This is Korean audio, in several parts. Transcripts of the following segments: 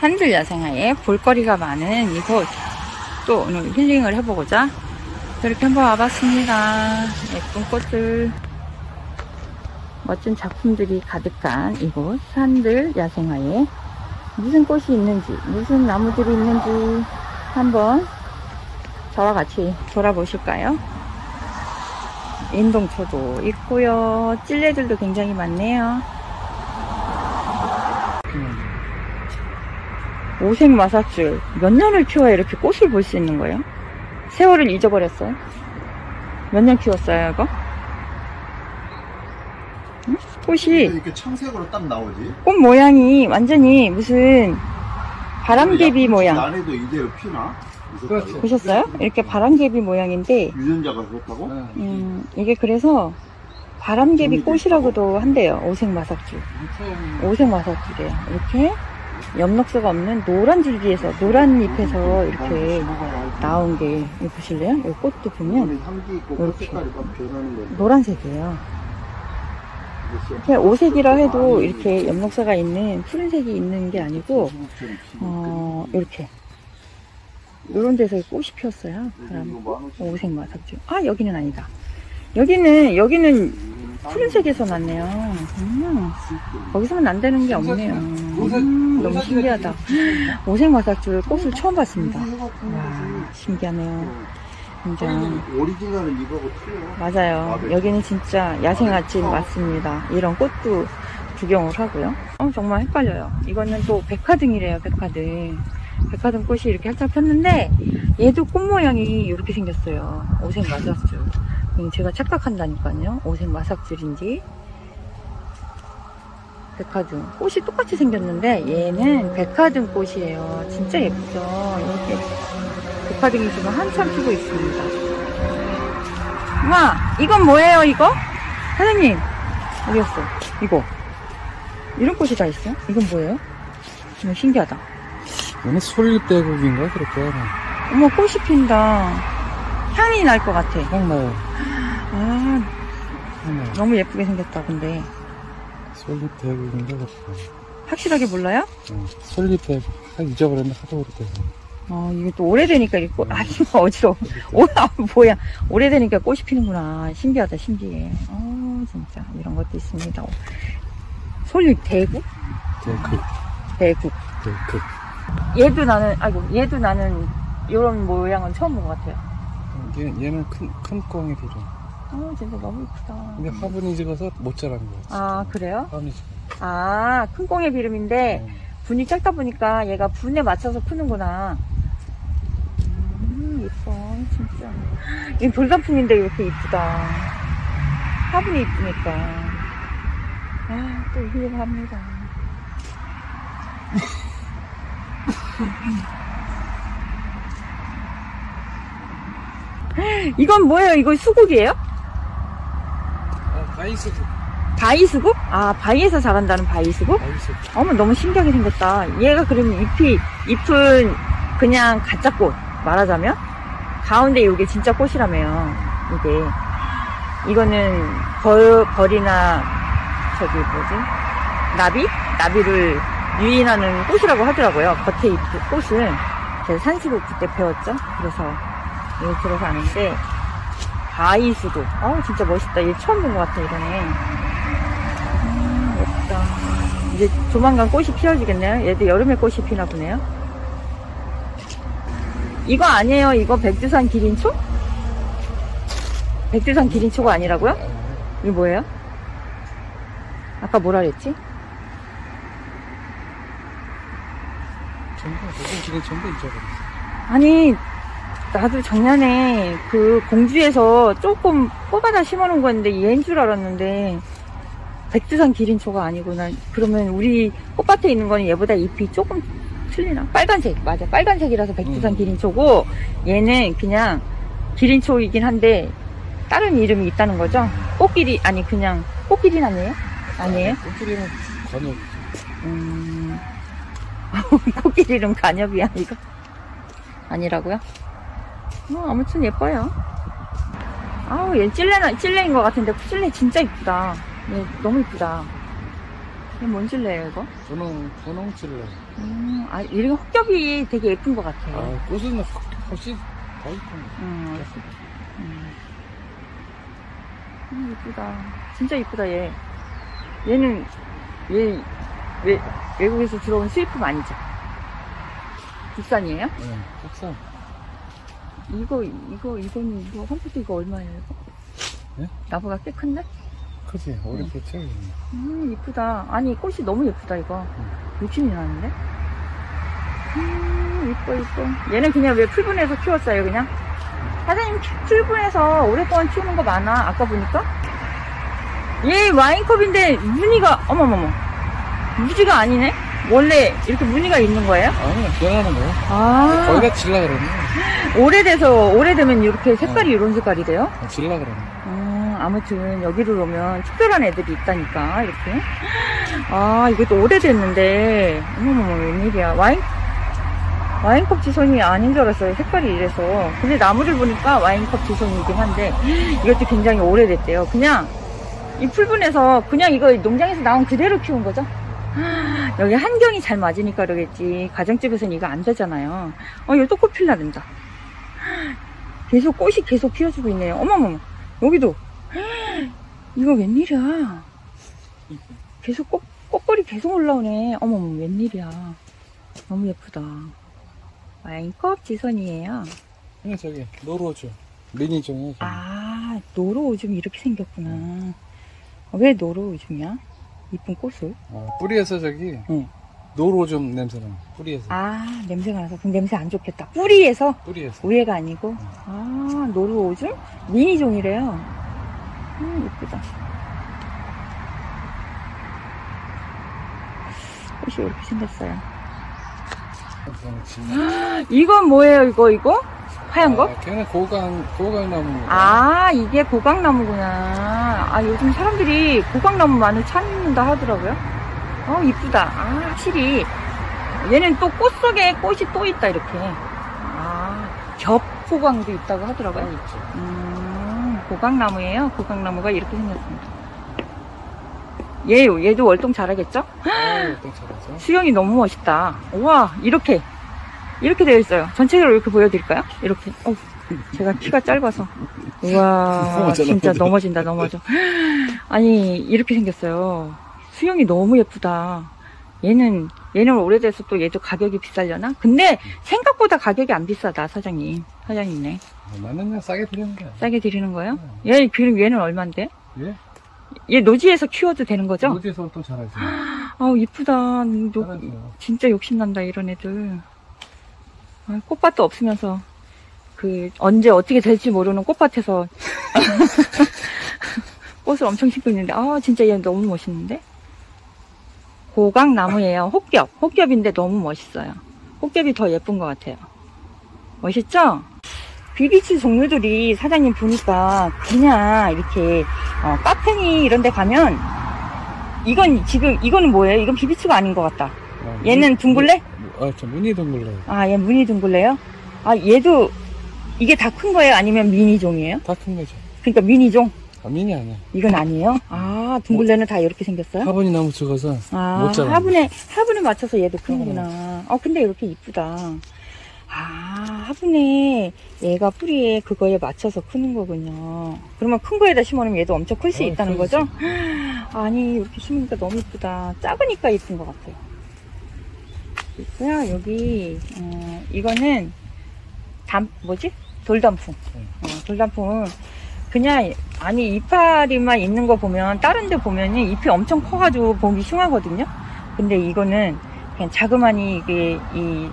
산들 야생화에 볼거리가 많은 이곳, 또 오늘 힐링을 해보고자 이렇게 한번 와봤습니다. 예쁜 꽃들, 멋진 작품들이 가득한 이곳 산들 야생화에 무슨 꽃이 있는지, 무슨 나무들이 있는지 한번 저와 같이 돌아보실까요? 인동초도 있고요. 찔레들도 굉장히 많네요. 오색마사줄 몇 년을 키워야 이렇게 꽃을 볼 수 있는 거예요? 세월을 잊어버렸어요? 몇 년 키웠어요 이거? 응? 꽃이 이렇게 청색으로 딱 나오지? 꽃 모양이 완전히 무슨 바람개비 모양. 안에도 이대로 피나? 그렇죠. 보셨어요? 이렇게 바람개비 모양인데 유전자가 그렇다고? 이게 그래서 바람개비 꽃이라고도 한대요. 오색마사줄. 오색마사줄이에요. 이렇게 엽록소가 없는 노란 줄기에서, 노란 잎에서 이렇게 나온 게, 이거 보실래요? 이 꽃도 보면 이렇게 노란색이에요. 이렇게 오색이라 해도 이렇게 엽록소가 있는 푸른색이 있는 게 아니고 이렇게 이런 데서 꽃이 피었어요. 오색마사줄. 아, 여기는 아니다. 여기는 푸른색에서 났네요. 거기서는 안 되는 게 없네요. 너무 신기하다. 오색마사줄 꽃을 처음 봤습니다. 와, 신기하네요. 진짜. 오리지널은 이거하고 틀려. 맞아요. 여기는 진짜 야생화집 맞습니다. 이런 꽃도 구경을 하고요. 정말 헷갈려요. 이거는 또 백화등이래요. 백화등 꽃이 이렇게 활짝 폈는데 얘도 꽃 모양이 이렇게 생겼어요. 오색마사줄. 제가 착각한다니까요. 오색마사줄인지 백화등 꽃이 똑같이 생겼는데 얘는 백화등 꽃이에요. 진짜 예쁘죠. 이렇게 백화등이 지금 한참 피고 있습니다. 엄마, 이건 뭐예요? 이거? 사장님, 어디 갔어? 이거 이런 꽃이 다 있어? 이건 뭐예요? 정말 신기하다. 얘는 솔잎대국인가 그렇게. 어머, 꽃이 핀다. 향이 날 것 같아. 향 나요. 아, 너무 예쁘게 생겼다. 근데 솔잎대국인가 그렇게. 확실하게 몰라요? 솔잎대국. 잊어버렸네. 하도 오래돼서. 이게 또 오래되니까 이게 꽃, 이거 어지러워. 뭐야. 오래되니까 꽃이 피는구나. 신기하다, 신기해. 진짜. 이런 것도 있습니다. 솔잎 대국? 대국. 얘도 나는 이런 모양은 처음 본 것 같아요. 얘는 큰 꽁이 비료. 진짜 너무 예쁘다. 근데 화분이 집어서 못 자란 거야. 아, 그래요? 화분이 집어. 큰 꽁의 비름인데, 분이 작다 보니까 얘가 분에 맞춰서 크는구나. 예뻐, 진짜. 이 돌단풍인데 이렇게 이쁘다. 화분이 이쁘니까. 또 힐링합니다. 이건 뭐예요? 이거 수국이에요? 바이수국. 바위수국? 바위에서 자란다는 바위수국? 바이수국. 어머, 너무 신기하게 생겼다. 얘가 그러면 잎은 그냥 가짜꽃, 말하자면? 가운데 이게 진짜 꽃이라며요. 이거는 벌이나, 나비를 유인하는 꽃이라고 하더라고요. 겉에 꽃을. 제가 산수국 그때 배웠죠? 그래서, 이거 들어서 아는데, 바위수국. 진짜 멋있다. 얘 처음 본 것 같아, 이거는. 예쁘다. 이제 조만간 꽃이 피어지겠네요. 얘도 여름에 꽃이 피나 보네요. 이거 아니에요? 이거 백두산 기린초? 백두산 기린초가 아니라고요? 이게 뭐예요? 아까 뭐라 그랬지? 전부 잊어버렸어. 아니, 나도 작년에 그 공주에서 조금 뽑아다 심어놓은 거였는데 얘인 줄 알았는데 백두산 기린초가 아니구나. 그러면 우리 꽃밭에 있는 거는 얘보다 잎이 조금 틀리나? 빨간색, 맞아. 빨간색이라서 백두산 기린초고 얘는 그냥 기린초이긴 한데 다른 이름이 있다는 거죠? 그냥 꽃길이 아니에요? 아니에요? 꽃길이는 관엽. 꽃길 이름 관엽이야 이거? 아니라고요? 아무튼 예뻐요. 얘 찔레인 것 같은데 찔레 진짜 이쁘다. 얘 너무 이쁘다. 이게 뭔 줄래요, 이거? 분홍칠래. 아, 이런 헛겹이 되게 예쁜 것 같아요. 아, 꽃은 훨씬 더 이쁜 이쁘다. 진짜 이쁘다, 얘. 얘는, 외국에서 들어온 수입품 아니죠? 국산이에요? 네, 국산. 이거, 컴퓨터 이거 얼마예요, 이거? 네? 나보다 꽤 큰데? 그치, 오래 붙여. 이쁘다. 아니, 꽃이 너무 예쁘다, 이거. 욕심이 나는데? 이뻐. 얘는 그냥 왜 풀분해서 키웠어요, 그냥? 사장님, 풀분해서 오랫동안 키우는 거 많아, 아까 보니까? 얘 와인컵인데, 무늬가, 어머머머. 무지가 아니네? 원래 이렇게 무늬가 있는 거예요? 아니, 변하는 거야. 아. 거기다 질라 그랬네. 오래되면 이렇게 색깔이 이런 색깔이 돼요? 질라 그랬네. 아무튼 여기를 오면 특별한 애들이 있다니까 이렇게. 아, 이것도 오래됐는데 어머머머 웬일이야. 와인컵 지선이 아닌 줄 알았어요. 색깔이 이래서. 근데 나무를 보니까 와인컵 지선이긴 한데 이것도 굉장히 오래됐대요. 그냥 이 풀분해서 그냥 이거 농장에서 나온 그대로 키운 거죠. 여기 환경이 잘 맞으니까 그러겠지. 가정집에서는 이거 안 되잖아요. 이거 또 꽃 필라 된다. 계속 꽃이 계속 피어주고 있네요. 어머머머 여기도. 이거 웬일이야. 계속 꽃벌이 계속 올라오네. 어머머 웬일이야. 너무 예쁘다. 와인컵 지선이에요. 그냥 저기 노로우주 미니종이야. 아, 노루오줌이 이렇게 생겼구나. 왜 노루오줌이야? 이쁜 꽃을? 뿌리에서 저기 응. 노로우주 냄새나. 뿌리에서. 아, 냄새가 나서. 그럼 냄새 안 좋겠다. 뿌리에서? 뿌리에서. 위에가 아니고? 아, 노루오줌? 미니종이래요. 이쁘다. 꽃이 이렇게 생겼어요. 이건 뭐예요, 이거? 하얀 거? 걔는 고강나무. 아, 이게 고강나무구나. 아, 요즘 사람들이 고강나무 많이 찾는다 하더라고요. 이쁘다. 아, 확실히. 얘는 또 꽃 속에 꽃이 또 있다, 이렇게. 아, 겹고강도 있다고 하더라고요. 고강나무예요. 고강나무가 이렇게 생겼습니다. 얘도 월동 잘하겠죠? 월동 잘하죠. 수영이 너무 멋있다. 우와, 이렇게 되어 있어요. 전체적으로 이렇게 보여드릴까요? 이렇게. 제가 키가 짧아서. 우와, 진짜 넘어져. 아니, 이렇게 생겼어요. 수영이 너무 예쁘다. 얘는 오래돼서 또 얘도 가격이 비싸려나? 근데 생각보다 가격이 안 비싸다, 사장님네. 나는 그냥 싸게 드리는 거야. 싸게 드리는 거예요? 그럼 얘는 얼만데? 예? 얘 노지에서 키워도 되는 거죠? 노지에서 월동 잘하지. 이쁘다. 잘하죠. 진짜 욕심난다, 이런 애들. 꽃밭도 없으면서, 언제 어떻게 될지 모르는 꽃밭에서, 꽃을 엄청 심고 있는데, 진짜 얘 너무 멋있는데? 고강나무예요. 혹겹인데 너무 멋있어요. 혹겹이 더 예쁜 것 같아요. 멋있죠? 비비치 종류들이 사장님 보니까 그냥 이렇게 카페니 이런 데 가면 이거는 뭐예요? 이건 비비치가 아닌 것 같다. 얘는 둥글레? 저 무늬 둥글레. 얘 무늬 둥글레요? 얘도 이게 다 큰 거예요? 아니면 미니종이에요? 다 큰 거죠. 그러니까 미니종? 미니 아니야. 이건 아니에요? 둥글레는 다 이렇게 생겼어요? 화분이 너무 적어서 못 자라. 화분에 맞춰서 얘도 크는구나. 근데 이렇게 이쁘다. 화분에 얘가 뿌리에 그거에 맞춰서 크는 거군요. 그러면 큰 거에다 심어놓으면 얘도 엄청 클 수 있다는 거죠? 아니, 이렇게 심으니까 너무 이쁘다. 작으니까 이쁜 것 같아요. 있고요. 여기 이거는 돌단풍. 돌단풍은 그냥 이파리만 있는 거 보면 다른 데 보면은 잎이 엄청 커가지고 보기 흉하거든요. 근데 이거는 그냥 자그마니 이게 이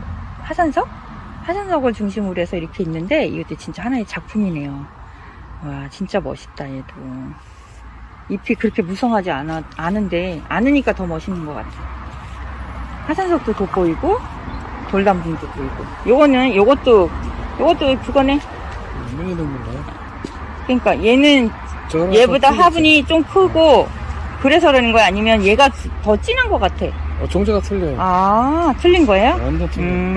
화산석을 중심으로 해서 이렇게 있는데 이것도 진짜 하나의 작품이네요. 와, 진짜 멋있다. 얘도 잎이 그렇게 무성하지 않은데 않으니까 더 멋있는 것 같아요. 화산석도 돋보이고 돌단풍도 보이고 요것도 그거네. 무늬 둥글레. 그러니까 얘는 얘보다 화분이 좀 크고 그래서 그러는 거야? 아니면 얘가 더 진한 것 같아? 종자가 틀려요. 틀린 거예요? 완전 틀려요.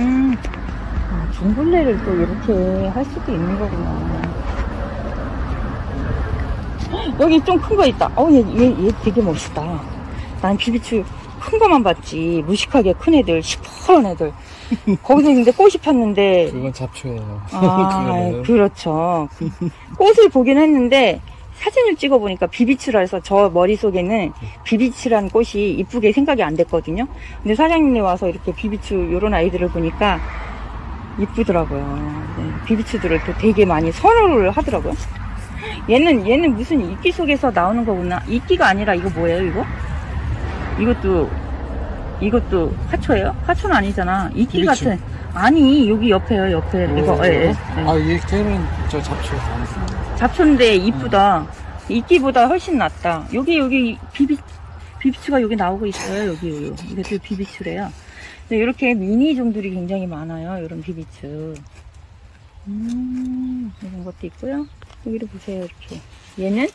둥글레를 또 이렇게 할 수도 있는 거구나. 여기 좀 큰 거 있다. 얘 되게 멋있다. 난 비비추 큰 거만 봤지. 무식하게 큰 애들, 시퍼런 애들. 거기서 근데 꽃이 폈는데. 그건 잡초예요. 아, 그렇죠. 꽃을 보긴 했는데, 사진을 찍어보니까 비비추라 해서 저 머릿속에는 비비추라는 꽃이 이쁘게 생각이 안 됐거든요. 근데 사장님이 와서 이렇게 비비추 요런 아이들을 보니까 이쁘더라고요. 네, 비비추들을 또 되게 많이 선호를 하더라고요. 얘는 무슨 이끼 속에서 나오는 거구나. 이끼가 아니라 이거 뭐예요, 이거? 이것도 화초예요? 화초는 아니잖아. 이끼 비비추. 같은. 아니, 여기 옆에요, 옆에. 이거, 예. 아, 걔는 저 잡초. 잡초인데 이쁘다. 이끼보다 훨씬 낫다. 여기 비비추가 여기 나오고 있어요. 여기. 이것도 비비추래요. 근데 이렇게 미니 종들이 굉장히 많아요. 이런 비비추. 이런 것도 있고요. 여기를 보세요. 이렇게. 얘는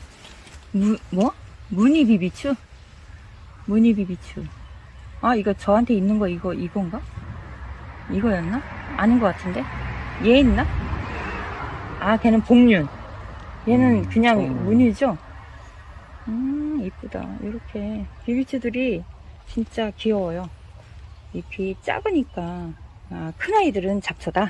무늬 비비추? 무늬 비비추. 아, 이거 저한테 있는 거 이건가? 이거였나? 아닌 것 같은데? 얘 있나? 아, 걔는 복륜. 얘는 그냥 무늬죠? 이쁘다. 이렇게. 비비추들이 진짜 귀여워요. 잎이 작으니까. 아, 큰아이들은 잡초다.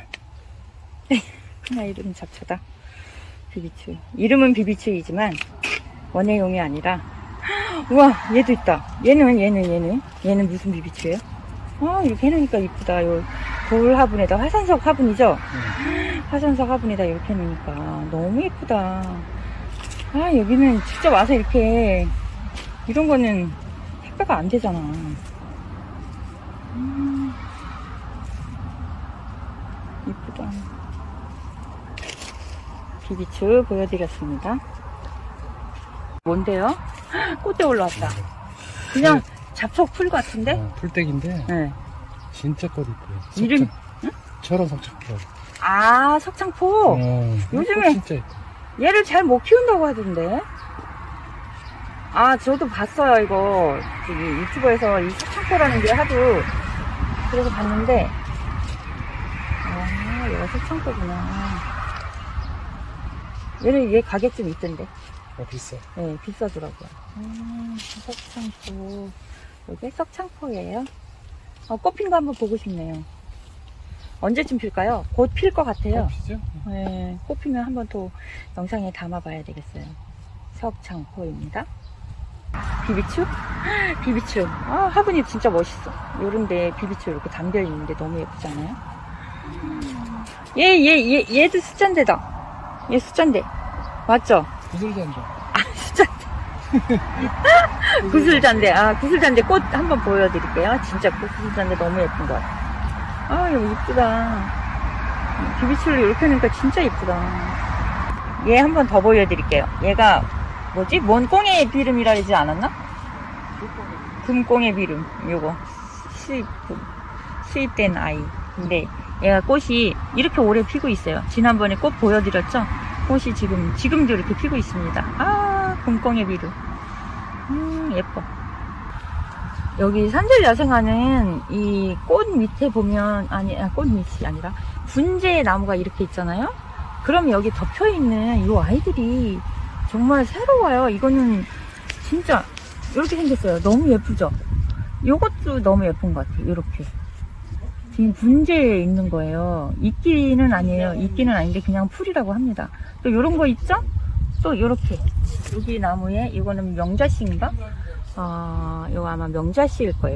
큰아이들은 잡초다. 비비추. 이름은 비비추이지만, 원예용이 아니라. 우와, 얘도 있다. 얘는 무슨 비비추예요? 이렇게 해놓으니까 이쁘다. 요 돌 화분에다 화산석 화분이죠? 화산석 화분에다 이렇게 해놓으니까 너무 예쁘다. 아, 여기는 직접 와서 이렇게 이런 거는 택배가 안 되잖아. 이쁘다. 비비추 보여드렸습니다. 뭔데요? 꽃대 올라왔다. 그냥 잡초풀 같은데? 풀떼기인데. 네. 진짜 꽃 이뻐요. 이름? 응? 저런 석창포. 아, 석창포. 요즘에 진짜 이뻐. 얘를 잘 못 키운다고 하던데. 아, 저도 봤어요. 이거 저기 유튜브에서 이 석창포라는 게 하도 그래서 봤는데, 아, 얘가 석창포구나. 얘 가격 좀 있던데. 비싸. 네, 비싸더라고요. 석창포. 여기 석창포예요. 꽃 핀 거 한번 보고 싶네요. 언제쯤 필까요? 곧 필 것 같아요. 피죠? 네, 꽃 피면 한번 또 영상에 담아봐야 되겠어요. 석창포입니다. 비비추? 비비추. 아, 화분이 진짜 멋있어. 요런데 비비추 이렇게 담겨 있는데 너무 예쁘지 않아요? 얘도 숫잔대다. 얘 숫잔대. 맞죠? 구슬잔디. 구슬잔대. 아, 구슬잔대 꽃 한번 보여드릴게요. 진짜 구슬잔대 너무 예쁜 것 같아요. 아, 이거 이쁘다. 비비추를 이렇게 하니까 진짜 이쁘다. 얘 한번 더 보여드릴게요. 얘가 뭐지? 뭔 꽁의 비름이라 하지 않았나? 금꽁의 비름. 요거 수입된 아이. 근데 얘가 꽃이 이렇게 오래 피고 있어요. 지난번에 꽃 보여드렸죠? 꽃이 지금도 이렇게 피고 있습니다. 아, 금꽁의 비름. 예뻐. 여기 산들 야생화는 이 꽃 밑에 보면, 꽃 밑이 아니라 분재 나무가 이렇게 있잖아요? 그럼 여기 덮여 있는 이 아이들이 정말 새로워요. 이거는 진짜 이렇게 생겼어요. 너무 예쁘죠? 요것도 너무 예쁜 것 같아요. 이렇게. 지금 분재에 있는 거예요. 이끼는 아니에요. 이끼는 아닌데 그냥 풀이라고 합니다. 또 요런 거 있죠? 또 요렇게. 여기 나무에, 이거는 명자씨인가? 이거 아마 명자씨일 거예요.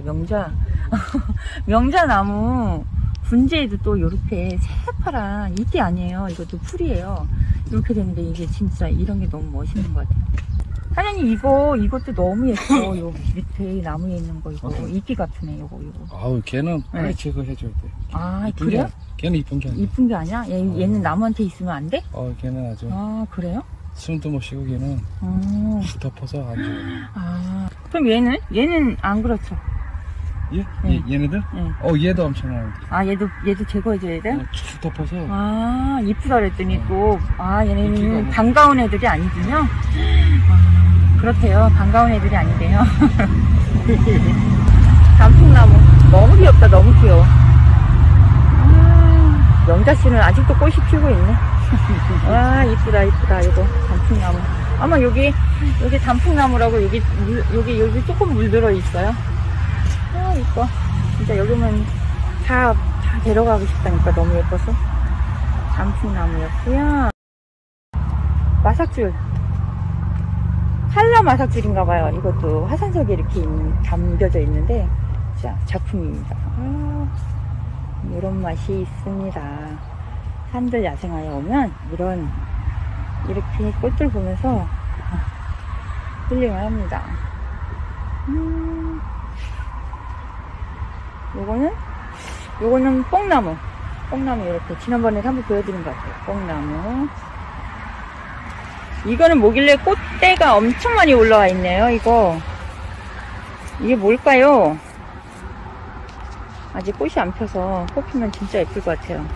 명자나무 분재에도 또 요렇게 새파란 이게 아니에요. 이것도 풀이에요. 이렇게 되는데 이게 진짜 이런 게 너무 멋있는 것 같아요. 사장님, 이것도 너무 예뻐. 요 밑에 나무에 있는 거 이거 이끼 같으네. 요거. 아우, 걔는 빨리 제거해줘야 돼. 아, 그래요? 걔는 이쁜 게 아니야. 이쁜 게 아니야? 얘는 나무한테 있으면 안 돼? 걔는 아주. 아, 그래요? 숨도 못 쉬고 걔는 덮어서 안 좋아. 아, 그럼 얘는 안 그렇죠? 얘? 네. 얘네들? 네. 얘도 엄청나요. 아, 얘도 제거해줘야 돼? 쭉 덮어서. 아, 이쁘다 그랬더니 또, 얘네는 반가운 애들이 아니군요? 아, 그렇대요. 반가운 애들이 아니대요. 단풍나무. 너무 귀엽다, 너무 귀여워. 명자씨는 아직도 꽃이 피고 있네. 와, 이쁘다, 이거. 단풍나무. 아마 여기 단풍나무라고 여기 조금 물들어 있어요. 아, 이뻐. 진짜 여기면 다 데려가고 싶다니까 너무 예뻐서. 단풍나무였고요. 마삭줄. 칼라 마삭줄인가봐요. 이것도 화산석에 이렇게 담겨져 있는데, 자, 작품입니다. 이런 맛이 있습니다. 산들 야생화에 오면 이렇게 꽃들 보면서 힐링을 합니다. 요거는 뽕나무 이렇게 지난번에 한번 보여드린 것 같아요. 뽕나무. 이거는 뭐길래 꽃대가 엄청 많이 올라와 있네요. 이게 뭘까요? 아직 꽃이 안 펴서 꽃 피면 진짜 예쁠 것 같아요.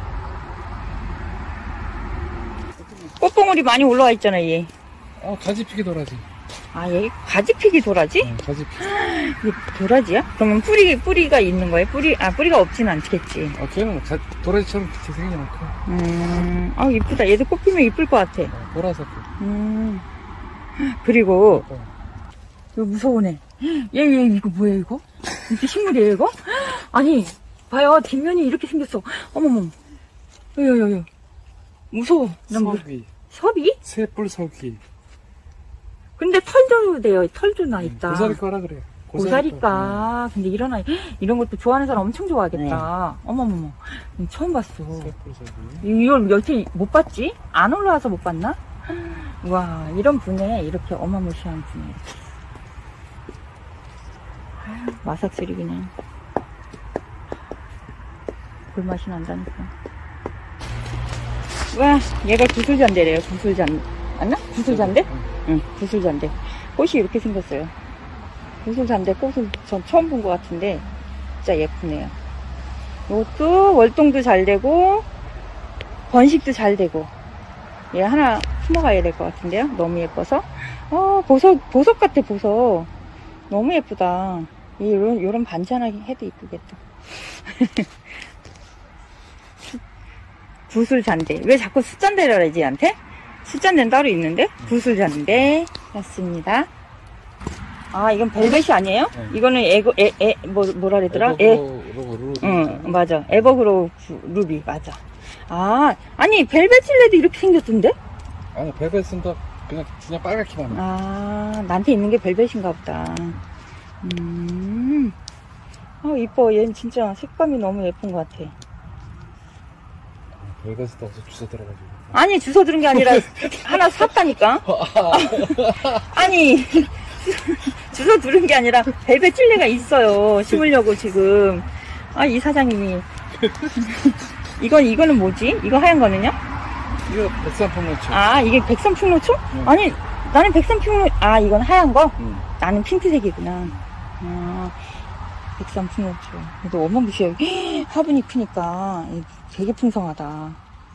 꽃봉오리 많이 올라와 있잖아, 얘. 가지피기 도라지. 아, 얘 가지피기 도라지? 가지피기. 이게 도라지야? 그러면 뿌리가 있는 거예요? 뿌리가 없진 않겠지. 걔는 도라지처럼 빛이 생겨놓고. 이쁘다. 얘도 꽃 피면 이쁠 것 같아. 보라색. 그리고, 이거 무서우네. 얘, 이거 뭐야, 이거? 이게 식물이에요, 이거? 아니, 봐요. 뒷면이 이렇게 생겼어. 어머머. 야. 무서워. 서귀. 섭이? 새뿔 서귀. 근데 털도 돼요. 털도 나 있다. 고사리과라 그래요. 고사리과. 근데 이런 것도 좋아하는 사람 엄청 좋아하겠다. 어머머머. 처음 봤어. 새뿔 서귀. 이걸 여태 못 봤지? 안 올라와서 못 봤나? 와, 이런 분에 이렇게 어마무시한 분에. 마삭술이 그냥. 불맛이 난다니까. 와, 얘가 구슬잔대래요. 맞나? 구슬잔대? 응, 구슬잔대. 꽃이 이렇게 생겼어요. 구슬잔대 꽃을 전 처음 본 것 같은데, 진짜 예쁘네요. 이것도 월동도 잘 되고, 번식도 잘 되고, 얘 하나 숨어가야 될 것 같은데요. 너무 예뻐서. 보석 같아, 보석. 너무 예쁘다. 요런 반찬하게 해도 이쁘겠다. 구슬잔대. 왜 자꾸 숫잔대라 그러지, 얘한테? 숫잔대는 따로 있는데? 구슬잔대. 였습니다. 이건 벨벳이 아니에요? 네. 이거는 뭐라 그러더라? 루비. 응, 맞아. 에버그로우 루비, 맞아. 아니, 벨벳 칠레도 이렇게 생겼던데? 아니, 벨벳은 더 그냥 빨갛기만 해. 나한테 있는 게 벨벳인가 보다. 이뻐. 얘는 진짜 색감이 너무 예쁜 것 같아. 벨벳은 더 어디서 주워 들어가지고. 아니, 주워 들은 게 아니라 하나 샀다니까? 아니, 주워 들은 게 아니라 벨벳 칠레가 있어요. 심으려고 지금. 이 사장님이. 이거는 뭐지? 이거 하얀 거는요? 이거 백삼풍로초. 이게 백삼풍로초? 응. 아니, 나는 백삼풍로초. 이건 하얀 거? 응. 나는 핑크색이구나. 백삼풍로초. 그래도 어마무시해. 화분이 크니까 되게 풍성하다.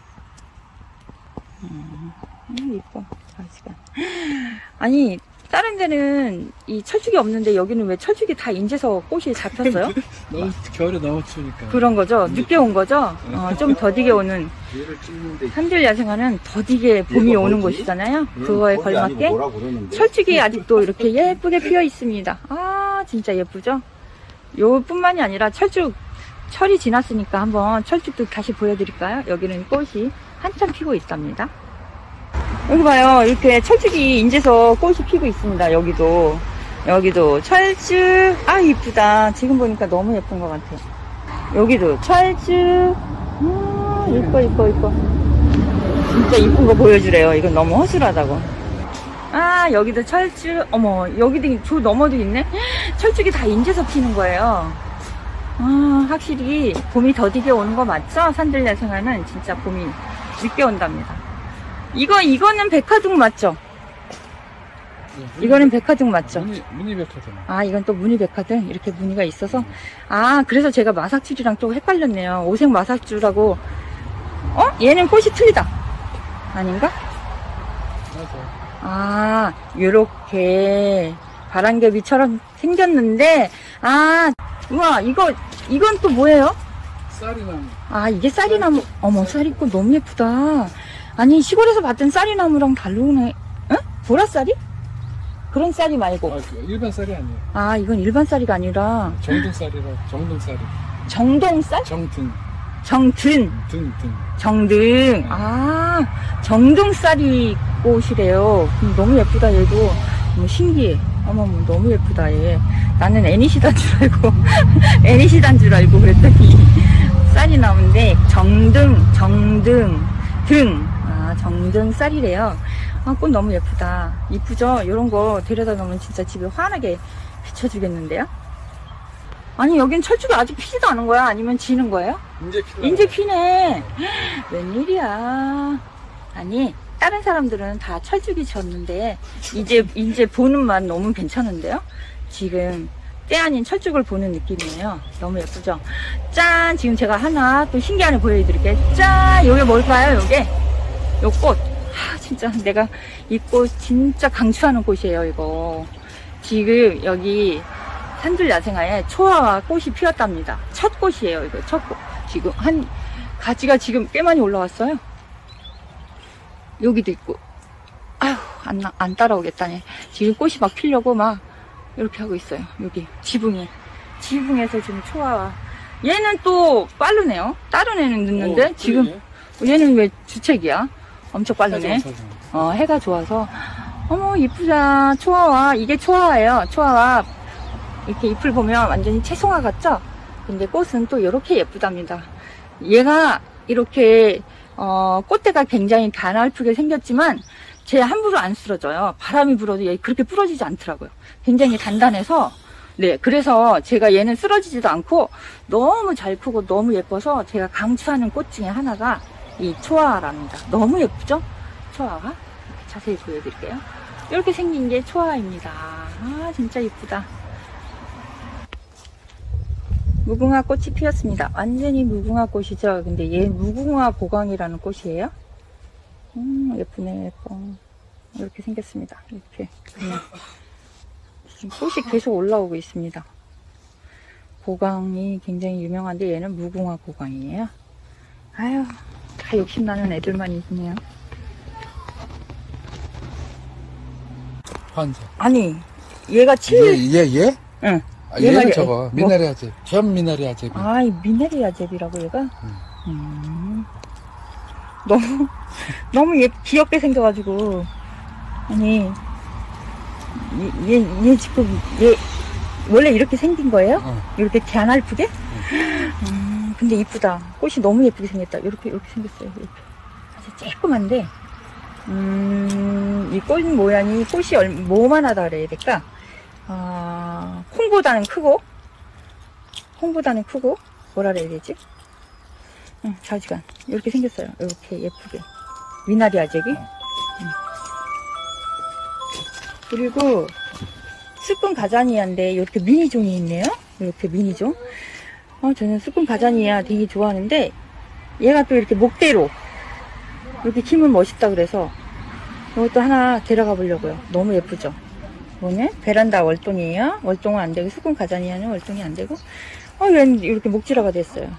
이뻐. 가지가. 아니, 다른 데는 이 철쭉이 없는데 여기는 왜 철쭉이 다 인제서 꽃이 잡혔어요? 겨울에 너무 추우니까. 그런 거죠? 늦게 온 거죠? 좀 더디게 오는. 얘를 찍는데 산들 야생화는 더디게 봄이 얘가 오는 뭐지? 곳이잖아요. 그거에 거기 아니고 걸맞게 뭐라 그러는데? 철쭉이 아직도 이렇게 예쁘게 피어 있습니다. 진짜 예쁘죠? 요뿐만이 아니라 철이 지났으니까 한번 철쭉도 다시 보여드릴까요? 여기는 꽃이 한참 피고 있답니다. 여기 봐요. 이렇게 철쭉이 인제서 꽃이 피고 있습니다. 여기도 철쭉. 이쁘다. 지금 보니까 너무 예쁜 것 같아. 여기도 철쭉. 이뻐. 진짜 이쁜 거 보여주래요. 이건 너무 허술하다고. 여기도 철쭉. 어머, 여기도 저 너머도 있네. 철쭉이 다 인제서 피는 거예요. 확실히 봄이 더디게 오는 거 맞죠? 산들 야생화는 진짜 봄이 늦게 온답니다. 이거는 백화둥 맞죠? 이거는 백화둥 맞죠? 무늬백화등. 이건 또 무늬백화등. 이렇게 무늬가 있어서. 그래서 제가 마삭줄이랑 좀 헷갈렸네요. 오색 마삭줄하고. 얘는 꽃이 틀리다. 아닌가? 맞아. 요렇게 바람개비처럼 생겼는데. 우와, 이건 또 뭐예요? 쌀이나무. 이게 쌀이나무. 어머, 쌀이꽃 너무 예쁘다. 아니, 시골에서 봤던 쌀이나무랑 다르네. 응? 보라쌀이? 그런 쌀이 말고. 일반 쌀이 아니에요. 아, 이건 일반 쌀이가 아니라 정등쌀이라, 정등쌀이. 정동쌀? 정등. 정든. 등. 정등. 아, 정등쌀이 꽃이래요. 너무 예쁘다, 얘도. 너무 신기해. 어머머, 너무 예쁘다, 얘. 나는 애니시단 줄 알고, 애니시단 줄 알고 그랬더니, 쌀이 나오는데, 정등. 아, 정등 쌀이래요. 아, 꽃 너무 예쁘다. 이쁘죠? 이런 거 데려다 놓으면 진짜 집에 환하게 비춰주겠는데요? 아니, 여긴 철쭉이 아직 피지도 않은 거야? 아니면 지는 거예요? 이제 피네. 웬일이야. 아니, 다른 사람들은 다 철쭉이 졌는데, 이제 보는 맛 너무 괜찮은데요? 지금 때 아닌 철쭉을 보는 느낌이에요. 너무 예쁘죠? 짠! 지금 제가 하나 또 신기한 애 보여드릴게요. 짠! 요게 뭘까요? 요게? 요 꽃. 진짜 내가 이 꽃 진짜 강추하는 꽃이에요, 이거. 지금 여기 산들 야생화에 초화와 꽃이 피었답니다. 첫 꽃이에요, 이거. 첫 꽃. 지금 가지가 지금 꽤 많이 올라왔어요. 여기도 있고. 아휴, 안 따라오겠다네. 지금 꽃이 막 피려고 막 이렇게 하고 있어요. 여기 지붕에서 지금 초화와. 얘는 또 빠르네요. 다른 애는 늦는데 지금 얘는 왜 주책이야? 엄청 빠르네. 해가 좋아서. 어머, 이쁘다. 초화와. 이게 초화예요. 초화와. 이렇게 잎을 보면 완전히 채송화 같죠? 근데 꽃은 또 이렇게 예쁘답니다. 얘가 이렇게, 꽃대가 굉장히 가냘프게 생겼지만, 쟤 함부로 안 쓰러져요. 바람이 불어도 얘 그렇게 부러지지 않더라고요. 굉장히 단단해서, 네, 그래서 제가 얘는 쓰러지지도 않고, 너무 잘 크고 너무 예뻐서 제가 강추하는 꽃 중에 하나가 이 초화랍니다. 너무 예쁘죠? 초화가? 자세히 보여드릴게요. 이렇게 생긴 게 초화입니다. 아, 진짜 예쁘다. 무궁화 꽃이 피었습니다. 완전히 무궁화 꽃이죠? 근데 얘 무궁화 고강이라는 꽃이에요. 예쁘네, 예뻐. 이렇게 생겼습니다. 이렇게. 지금 꽃이 계속 올라오고 있습니다. 고강이 굉장히 유명한데 얘는 무궁화 고강이에요. 아유, 다 욕심나는 애들만 있네요. 환자. 아니, 얘가 얘? 응. 얘는 저거, 미나리아 잽. 전 미나리아 잽이. 아, 이 미나리아 잽이라고 얘가? 너무 귀엽게 생겨가지고. 아니, 얘 지금, 원래 이렇게 생긴 거예요? 이렇게 가냘프게? 근데 이쁘다. 꽃이 너무 예쁘게 생겼다. 이렇게 생겼어요. 이렇게. 아주 쬐끄만데, 이 꽃 모양이 꽃이 뭐만하다 그래야 될까? 콩보다는 크고, 뭐라 그래야 되지? 자지간. 이렇게 생겼어요. 이렇게 예쁘게. 미나리아 잽이. 그리고, 스푼 가자니아인데, 이렇게 미니종이 있네요? 이렇게 미니종. 저는 스푼 가자니아 되게 좋아하는데, 얘가 또 이렇게 목대로, 이렇게 키면 멋있다 그래서, 이것도 하나 데려가 보려고요. 너무 예쁘죠? 이거는 베란다 월동이에요. 월동은 안 되고, 스푼 가자니아는 월동이 안 되고, 얘는 이렇게 목지라가 됐어요.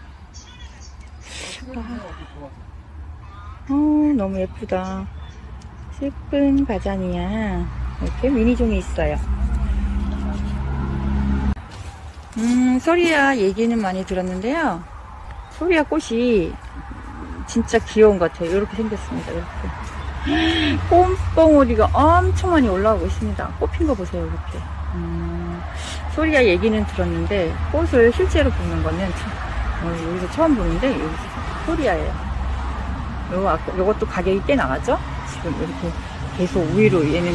너무 예쁘다. 스푼 가자니아. 이렇게 미니종이 있어요. 소리아 얘기는 많이 들었는데요. 소리아 꽃이 진짜 귀여운 것 같아요. 이렇게 생겼습니다. 이렇게. 꼼봉오리가 엄청 많이 올라오고 있습니다. 꽃핀 거 보세요. 이렇게. 소리아 얘기는 들었는데 꽃을 실제로 보는 거는 여기서 처음 보는데 여기 소리아예요. 요것도 가격이 꽤 나가죠? 지금 이렇게 계속 위로 얘는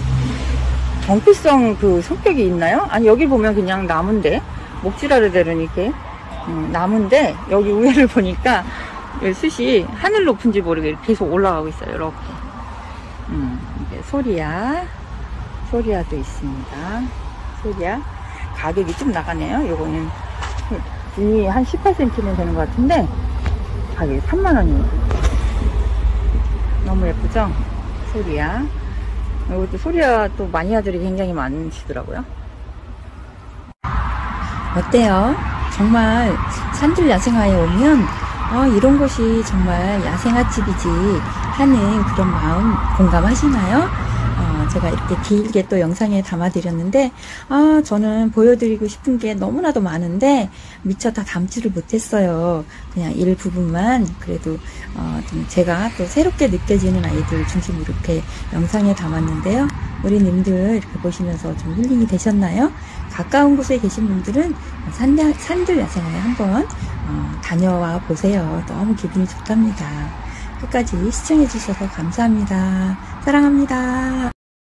정피성 그 성격이 있나요? 아니, 여기 보면 그냥 나무인데, 목지라르데는 이렇게, 나무인데, 여기 위를 보니까, 숯이 하늘 높은지 모르게 계속 올라가고 있어요, 이렇게. 이게 소리아도 있습니다. 소리아. 가격이 좀 나가네요. 요거는, 이 한 18cm는 되는 것 같은데, 가격이 3만원이에요. 너무 예쁘죠? 소리아. 이것도 소리아 또 마니아들이 굉장히 많으시더라고요. 어때요? 정말 산들 야생화에 오면 이런 곳이 정말 야생화집이지 하는 그런 마음 공감하시나요? 제가 이렇게 길게 또 영상에 담아드렸는데, 저는 보여드리고 싶은 게 너무나도 많은데, 미처 다 담지를 못했어요. 그냥 일부분만, 그래도, 좀 제가 또 새롭게 느껴지는 아이들 중심으로 이렇게 영상에 담았는데요. 우리 님들 이렇게 보시면서 좀 힐링이 되셨나요? 가까운 곳에 계신 분들은 산들 야생에 한번 다녀와 보세요. 너무 기분이 좋답니다. 끝까지 시청해주셔서 감사합니다. 사랑합니다.